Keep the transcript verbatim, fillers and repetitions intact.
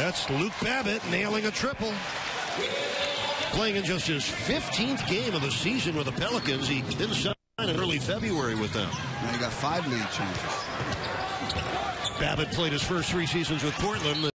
That's Luke Babbitt nailing a triple. Playing in just his fifteenth game of the season with the Pelicans. He didn't sign in early February with them. Now you got five league changes. Babbitt played his first three seasons with Portland.